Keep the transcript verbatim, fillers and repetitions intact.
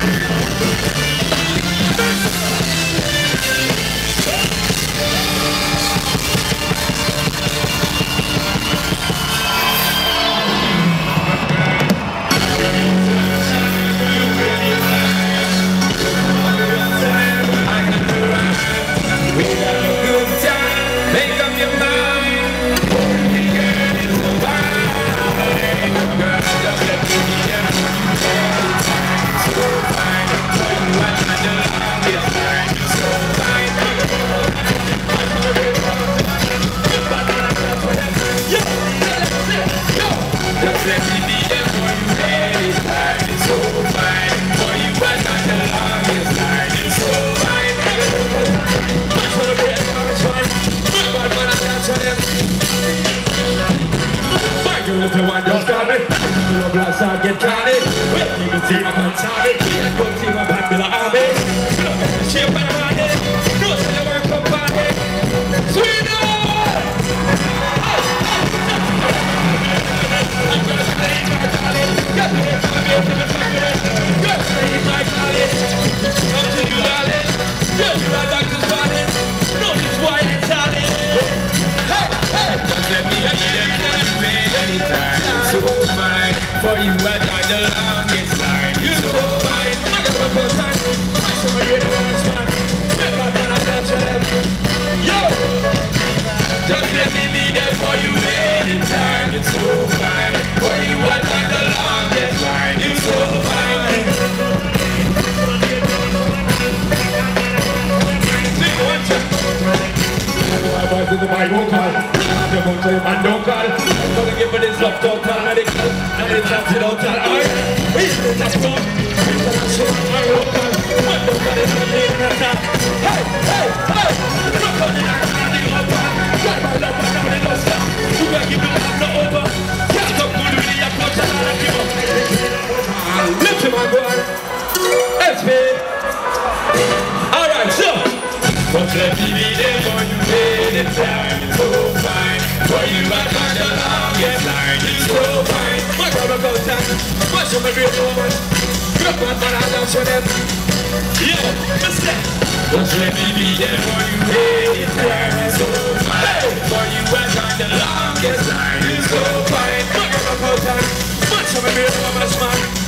If you want to stop it, you blast out, get carried. Well, you can see I'm on top it. I go see my popular army. Look at the ship and I'm on it. No, so you work up on it. Sweet on! I'm gonna play my college. Got to hit my bills in the factory. Got to play my college. Come to you, darling. Yes, you are doctor's body. No, it's white and solid. Hey, hey! Just let me hear you. Anytime, so fine. For you, I died the longest time. You so fine. I got one more time. I saw you the last one. Never gonna touch them. Yo! Just let me be there for you anytime. You're so fine. For you, I died the longest time. You so fine. Sing one time. My voice is the mic vocal. The motor is my local. I'm gonna give it this love total medical. And it's accidental. Alright, it's the last one. International, my local. My local is the international. Hey, hey, hey. Look on the action and the upper. Try my love and now they don't stop. You gotta give me love no over. Can't talk to the really approach and I'll give up. Listen my boy. S P. Alright, so. But let me be there for you anytime. It's so fine. For you I got the longest line. It's so fine. My brother goes down. Watch them every moment. Look what man I dance for them. Yo, mister. But let me be there for you anytime. It's so fine. For you I got the longest line. It's so fine. My brother goes down. Watch them every moment, man.